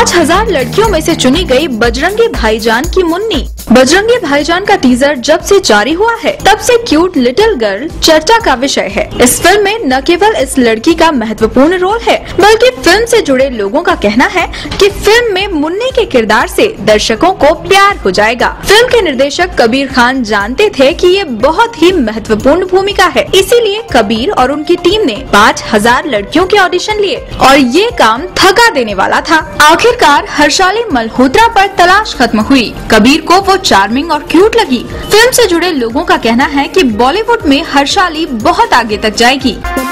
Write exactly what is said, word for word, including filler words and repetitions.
पाँच हजार लड़कियों में से चुनी गई बजरंगी भाईजान की मुन्नी। बजरंगी भाईजान का टीजर जब से जारी हुआ है तब से क्यूट लिटिल गर्ल चर्चा का विषय है। इस फिल्म में न केवल इस लड़की का महत्वपूर्ण रोल है बल्कि फिल्म से जुड़े लोगों का कहना है कि फिल्म में मुन्नी के किरदार से दर्शकों को प्यार हो जाएगा। फिल्म के निर्देशक कबीर खान जानते थे कि ये बहुत ही महत्वपूर्ण भूमिका है, इसीलिए कबीर और उनकी टीम ने पाँच हजार लड़कियों के ऑडिशन लिए और ये काम थका देने वाला था। आखिरकार हर्षाली मल्होत्रा पर तलाश खत्म हुई। कबीर को वो चार्मिंग और क्यूट लगी। फिल्म से जुड़े लोगों का कहना है कि बॉलीवुड में हर्षाली बहुत आगे तक जाएगी।